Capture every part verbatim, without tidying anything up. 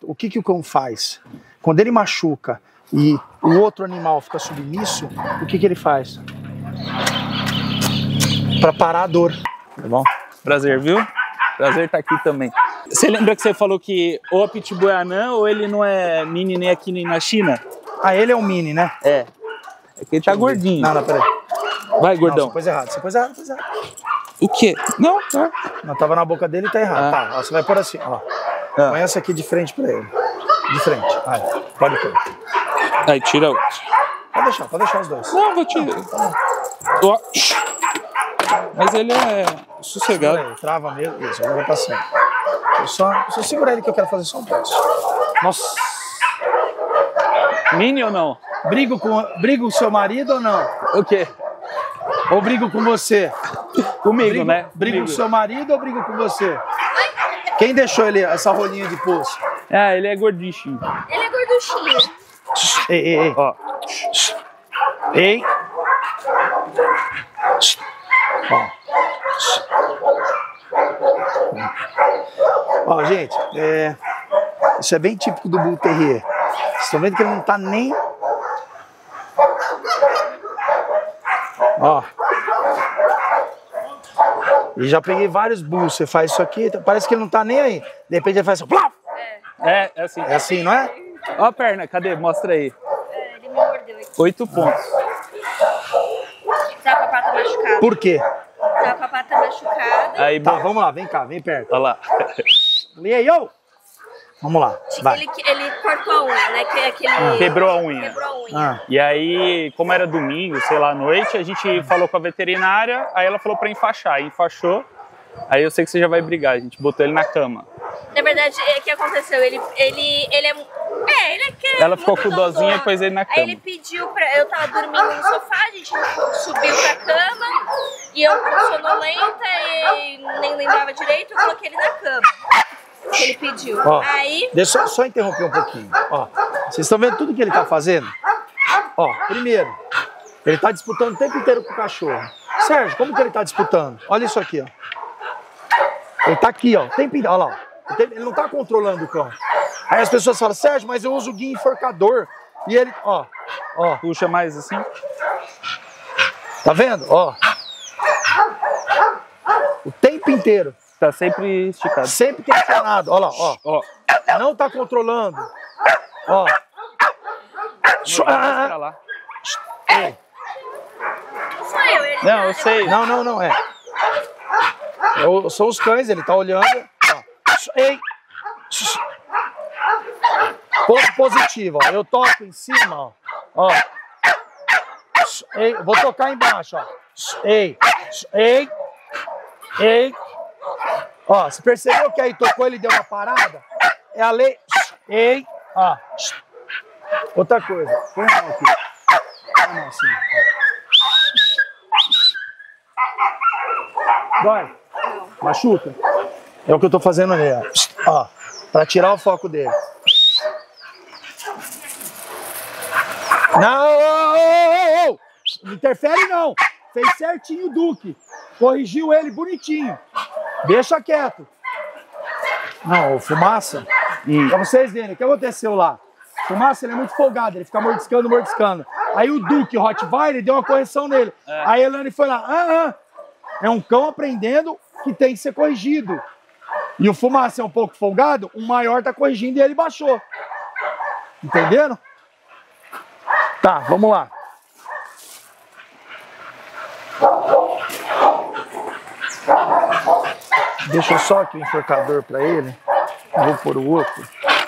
O que, que o cão faz? Quando ele machuca e o outro animal fica submisso, o que, que ele faz? Para parar a dor, tá bom? Prazer, viu? Prazer estar aqui também. Você lembra que você falou que ou a Pitbull é anã ou ele não é mini nem aqui nem na China? Ah, ele é um mini, né? É. É que ele tá gordinho. Não, não, peraí. Vai, gordão. Não, você pôs errado, você pôs errado, pôs errado. O quê? Não, não. Não, tava na boca dele e tá errado. Ah. Tá, ó, você vai pôr assim, ó. Ah. Põe essa aqui de frente pra ele. De frente, vai. Pode pôr. Aí, tira outro. Pode deixar, pode deixar os dois. Não, vou tirar. Ó. Mas ele é sossegado. Aí, trava mesmo. Isso, agora vai passando. Eu só, só segura ele que eu quero fazer só um passo. Nossa. Mini ou não? Brigo com, brigo com seu marido ou não? O quê? Ou brigo com você? Comigo, brigo, né? Brigo Comigo. com seu marido ou brigo com você? Quem deixou ele essa rolinha de pulso? Ah, ele é gordinho. Ele é gorduchinho. Ei, ei, ei. Ó. Ei. Ó. Ó, gente, é... isso é bem típico do Bull Terrier. Vocês estão vendo que ele não tá nem... Ó. E já peguei vários Bulls. Você faz isso aqui, parece que ele não tá nem aí. De repente ele faz assim... É, é assim. É assim, não é? Ó a perna, cadê? Mostra aí. É, ele me mordeu aqui. Oito pontos. Tá com a pata machucada. Por quê? Tá com a pata machucada. Aí, Tá, bom. vamos lá, vem cá, vem perto. Olha lá. E aí, ô! Vamos lá, vai. Ele, ele cortou a unha, né? Que é aquele... Quebrou a unha. Quebrou a unha. Ah. E aí, como era domingo, sei lá, à noite, a gente falou com a veterinária, aí ela falou pra enfaixar. Aí enfaixou, aí eu sei que você já vai brigar, a gente botou ele na cama. Na verdade, o que aconteceu? Ele, ele, ele é... É, ele é que é Ela ficou muito com dozinha dodói. e pôs ele na Aí cama. ele pediu pra... Eu tava dormindo no sofá, a gente subiu pra cama, e eu sonolenta e nem lembrava direito, eu coloquei ele na cama. Que ele pediu. Ó, Aí... deixa eu só interromper um pouquinho. Ó, vocês estão vendo tudo que ele tá fazendo? Ó, primeiro, ele tá disputando o tempo inteiro com o cachorro. Sérgio, como que ele tá disputando? Olha isso aqui, ó. Ele tá aqui, ó, o tempo inteiro, olha lá. Ó. Ele não tá controlando o cão. Aí as pessoas falam, Sérgio, mas eu uso o guia enforcador. E ele, ó, ó. Puxa mais assim. Tá vendo? Ó. O tempo inteiro. Tá sempre esticado. Sempre tensionado. Olha lá, ó. Ó. Não tá controlando. Ó. Não, vai pra lá. Ei. Não sou eu, ele Não, tá- eu sei. Não, não, não é. Eu, são os cães, ele tá olhando. Ó. Ei. Ponto positivo, ó. Eu toco em cima, ó. Ó. Ei, vou tocar embaixo, ó. Ei. Ei. Ei. Ó, você percebeu que aí tocou, ele deu uma parada? É a lei. Ei. Ó. Outra coisa. Põe a mão aqui. Põe a mão assim. Ó. Dói? Machuca? É o que eu tô fazendo ali, ó. Ó. Pra tirar o foco dele. Não! Oh, oh, oh. Não interfere não! Fez certinho o Duque. Corrigiu ele bonitinho. Deixa quieto. Não, o Fumaça. Hum. Pra vocês verem, o que aconteceu lá? O Fumaça, ele é muito folgado, ele fica mordiscando, mordiscando. Aí o Duque, o Rottweiler, deu uma correção nele. É. Aí a Elane foi lá, ah, ah. É um cão aprendendo que tem que ser corrigido. E o Fumaça é um pouco folgado, o maior tá corrigindo e ele baixou. Entenderam? Tá, vamos lá. Deixa eu só aqui o enforcador pra ele. Vou pôr o outro.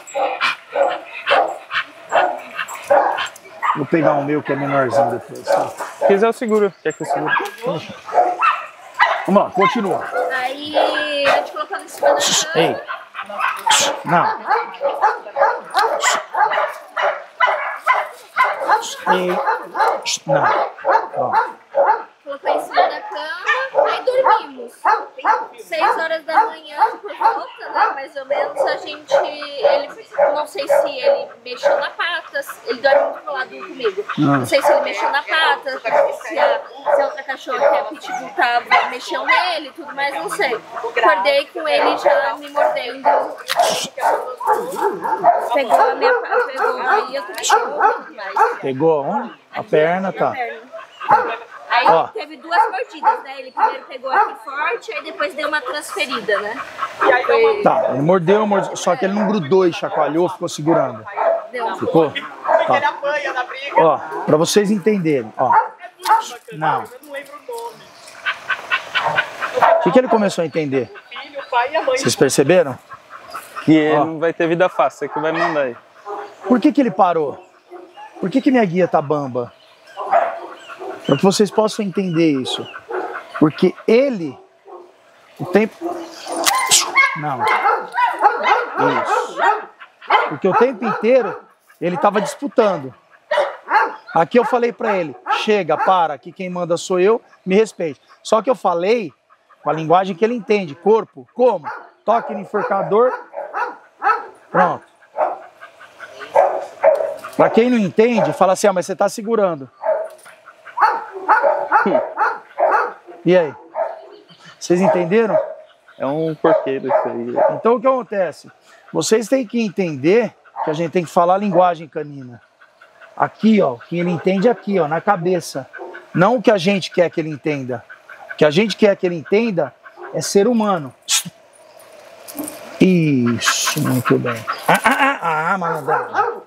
Vou pegar o meu que é menorzinho depois. Tá? Se quiser eu seguro. Quer que eu seguro? Vamos lá, continua. Aí a gente colocou em cima da cama. Ei. Não. Ei. Não. Ó. Colocou em cima da cama, aí dormimos. Seis horas da manhã, por volta, né? Mais ou menos, a gente. Ele, não sei se ele mexeu na pata, ele dorme muito pro lado comigo. Não, não sei se ele mexeu na pata, se a, se a outra cachorra que é pitbull tava, mexeu nele, tudo mais, não sei. Acordei com ele e já me mordendo. Pegou a minha pegou aí eu tô mais. Pegou onde? A perna, tá. Aí Ó. teve duas mordidas, né? Ele primeiro pegou aqui forte, aí depois deu uma transferida, né? Foi... Tá, ele mordeu, mordeu, só que ele não grudou e chacoalhou, ficou segurando. Deu. Ficou? Tá. Ó, pra vocês entenderem, ó. Não. O que, que ele começou a entender? Vocês perceberam? Que ele Ó. não vai ter vida fácil, você que vai mandar aí. Por que, que ele parou? Por que, que minha guia tá bamba? Para que vocês possam entender isso. Porque ele, o tempo... Não. Isso. Porque o tempo inteiro ele estava disputando. Aqui eu falei para ele, chega, para, aqui quem manda sou eu, me respeite. Só que eu falei com a linguagem que ele entende, corpo, como? Toque no enforcador, pronto. Para quem não entende, fala assim, ah, mas você está segurando. E aí? Vocês entenderam? É um porqueiro isso aí. Então o que acontece? Vocês têm que entender que a gente tem que falar a linguagem canina. Aqui, ó, que ele entende aqui, ó, na cabeça. Não o que a gente quer que ele entenda. O que a gente quer que ele entenda é ser humano. Isso, muito bem. Ah, ah, ah, ah, malandragem.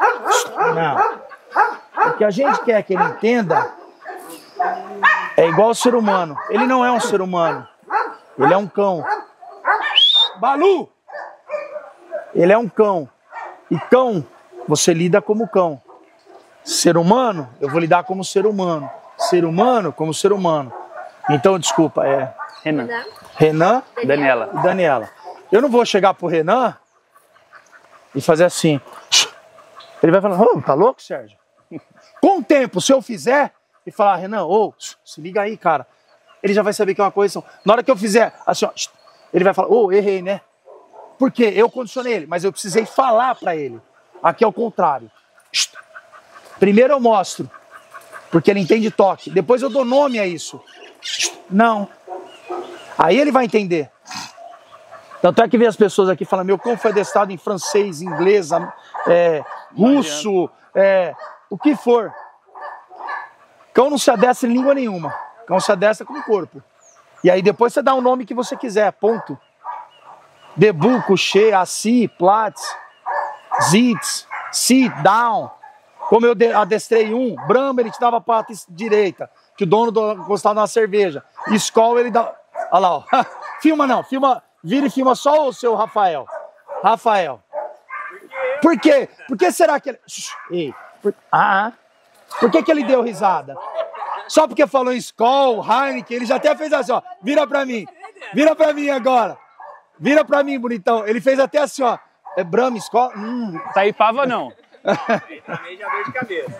Não. O que a gente quer que ele entenda é igual ao ser humano. Ele não é um ser humano. Ele é um cão. Balu! Ele é um cão. E cão, você lida como cão. Ser humano, eu vou lidar como ser humano. Ser humano, como ser humano. Então, desculpa, é... Renan. Renan Daniela. e Daniela. Eu não vou chegar pro Renan e fazer assim. Ele vai falar, ô, tá louco, Sérgio? Com o tempo, se eu fizer e falar, Renan, ô, se liga aí, cara. Ele já vai saber que é uma coisa. Na hora que eu fizer assim, ó, ele vai falar, ô, errei, né? Porque eu condicionei ele, mas eu precisei falar pra ele. Aqui é o contrário. Primeiro eu mostro, porque ele entende toque. Depois eu dou nome a isso. Não. Aí ele vai entender. Tanto é que vem as pessoas aqui falando, meu cão foi adestrado em francês, inglês, é, russo, é, o que for. Cão não se adestra em língua nenhuma. Cão se adestra com o corpo. E aí depois você dá o nome que você quiser, ponto. Debu, Couché, Assi, Platz, Zitz, Sit, Down. Como eu adestrei um, Brahma ele te dava a pata direita, que o dono gostava de uma cerveja. Skol ele dá... Olha lá, ó. Filma não, filma, vira e filma só o seu Rafael. Rafael. Por quê? Por que será que ele... Ei, por... Ah, por que que ele deu risada? Só porque falou em Skol, Heineken, ele já até fez assim, ó. Vira pra mim, vira pra mim agora. Vira pra mim, bonitão. Ele fez até assim, ó. É Brahma, Skol... Hum. Taipava não. Também já deu de cabeça.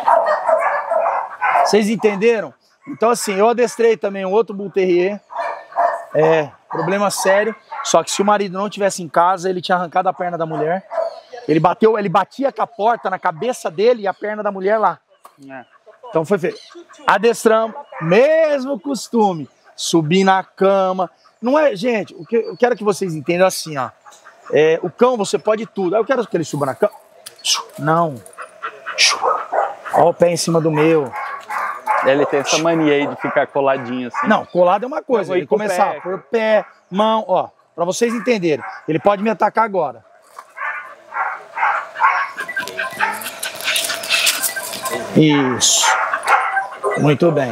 Vocês entenderam? Então assim, eu adestrei também um outro Bull Terrier. É, problema sério. Só que se o marido não tivesse em casa, ele tinha arrancado a perna da mulher. Ele bateu, ele batia com a porta na cabeça dele e a perna da mulher lá. É. Então foi feito. Adestramos, mesmo costume. Subir na cama. Não é, gente, o que eu quero que vocês entendam assim, ó. É, o cão você pode tudo. Eu quero que ele suba na cama. Não. Olha o pé em cima do meu. Ele tem essa mania aí de ficar coladinho assim. Não, colado é uma coisa. Ele Ele começar pé. por pé, mão, ó. Pra vocês entenderem. Ele pode me atacar agora. Isso. Muito bem.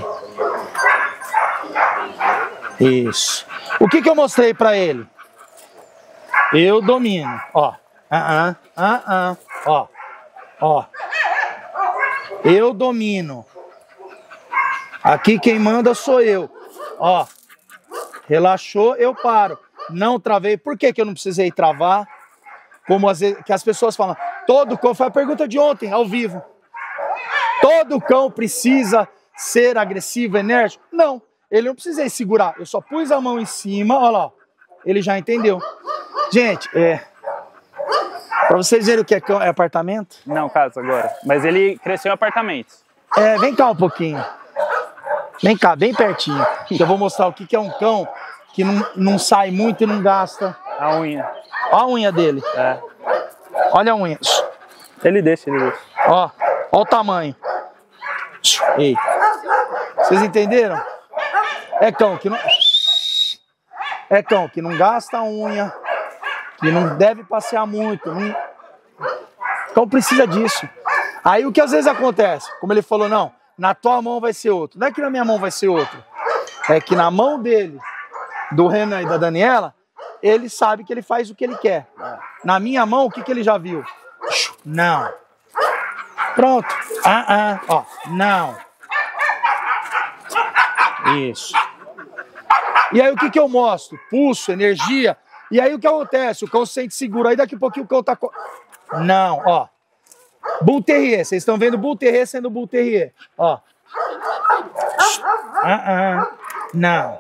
Isso. O que que eu mostrei pra ele? Eu domino. Ó. Ah, ah, ah, ah. Ó. Ó. Eu domino. Aqui quem manda sou eu. Ó. Relaxou, eu paro. Não travei. Por que que eu não precisei travar? Como às vezes, que as pessoas falam, todo cão, foi a pergunta de ontem, ao vivo. Todo cão precisa ser agressivo, enérgico? Não, ele não precisa segurar. Eu só pus a mão em cima, olha lá, ele já entendeu. Gente, é... Pra vocês verem o que é cão, é apartamento? Não, casa agora. Mas ele cresceu em apartamentos. É, vem cá um pouquinho. Vem cá, bem pertinho. Que eu vou mostrar o que que é um cão que não, não sai muito e não gasta. A unha. Olha a unha dele. É. Olha a unha. Ele deixa, ele deixa. Ó, ó o tamanho. Ei. Vocês entenderam? É cão que não... É cão que não gasta a unha, que não deve passear muito. Não... Então precisa disso. Aí o que às vezes acontece, como ele falou, não, na tua mão vai ser outro. Não é que na minha mão vai ser outro. É que na mão dele, do Renan e da Daniela, ele sabe que ele faz o que ele quer. Na minha mão, o que, que ele já viu? Não. Pronto. Ah, ah. Ó, não. Isso. E aí o que, que eu mostro? Pulso, energia. E aí o que acontece? O cão se sente seguro. Aí daqui a pouquinho o cão tá... Não, ó. Bull Terrier. Vocês estão vendo Bull Terrier sendo Bull Terrier. Ó. Ah, ah. Não.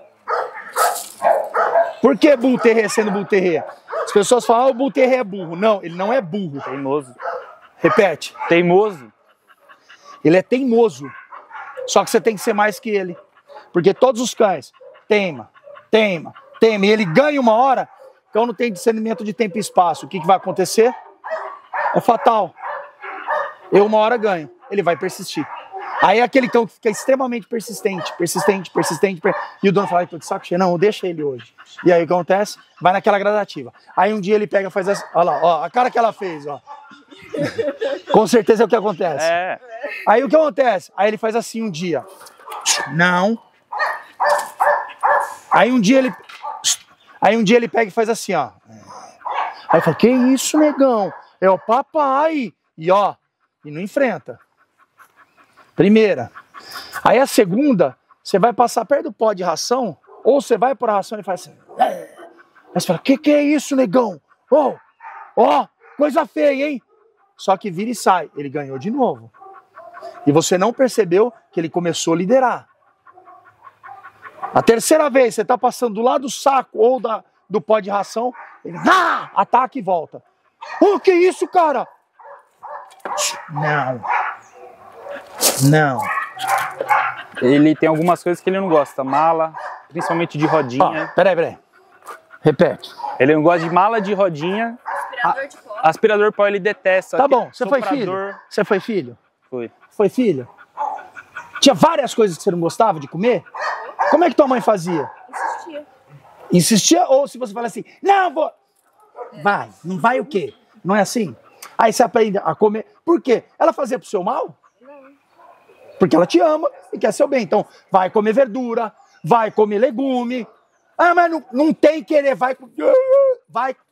Por que Bull Terrier sendo Bull Terrier? As pessoas falam, ah, o Bull Terrier é burro. Não, ele não é burro. Teimoso. Repete. Teimoso. Ele é teimoso. Só que você tem que ser mais que ele. Porque todos os cães teima, teima, teima. E ele ganha uma hora, então não tem discernimento de tempo e espaço. O que, que vai acontecer? É fatal. Eu uma hora ganho. Ele vai persistir. Aí é aquele cão que fica extremamente persistente, persistente, persistente. Per... E o dono fala, tô de saco cheio. Não, deixa ele hoje. E aí o que acontece? Vai naquela gradativa. Aí um dia ele pega e faz assim. Olha lá, ó, a cara que ela fez, ó. Com certeza é o que acontece. É. Aí o que acontece? Aí ele faz assim um dia. Não. Aí um dia ele... Aí um dia ele pega e faz assim, ó. Aí fala, que isso, negão? É o papai. E ó, e não enfrenta. Primeira. Aí a segunda, você vai passar perto do pó de ração, ou você vai para a ração e faz assim. Aí você fala, que que é isso, negão? Ó, oh, ó, oh, coisa feia, hein? Só que vira e sai. Ele ganhou de novo. E você não percebeu que ele começou a liderar. A terceira vez, você está passando do lado do saco ou da, do pó de ração, ele ah, ataca e volta. Oh, que isso, cara? Não. Não. Ele tem algumas coisas que ele não gosta. Mala, principalmente de rodinha. Ó, peraí, peraí. Repete. Ele não gosta de mala de rodinha. Aspirador de pó. Aspirador pó ele detesta. Tá bom, você Soprador. foi filho? Você foi filho? Foi. Foi filho? Tinha várias coisas que você não gostava de comer? Como é que tua mãe fazia? Insistia. Insistia ou se você fala assim, não, vou... Vai, não vai o quê? Não é assim? Aí você aprende a comer. Por quê? Ela fazia pro seu mal? Não. Porque ela te ama e quer seu bem. Então, vai comer verdura, vai comer legume. Ah, mas não, não tem querer, vai... Vai